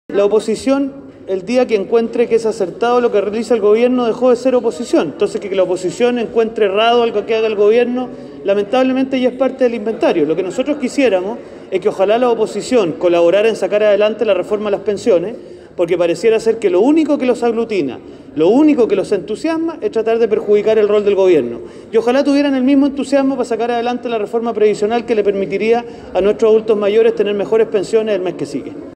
La oposición, el día que encuentre que es acertado lo que realiza el gobierno, dejó de ser oposición. Entonces, que la oposición encuentre errado algo que haga el gobierno, lamentablemente ya es parte del inventario. Lo que nosotros quisiéramos es que ojalá la oposición colaborara en sacar adelante la reforma a las pensiones, porque pareciera ser que lo único que los aglutina, lo único que los entusiasma es tratar de perjudicar el rol del gobierno. Y ojalá tuvieran el mismo entusiasmo para sacar adelante la reforma previsional que le permitiría a nuestros adultos mayores tener mejores pensiones el mes que sigue.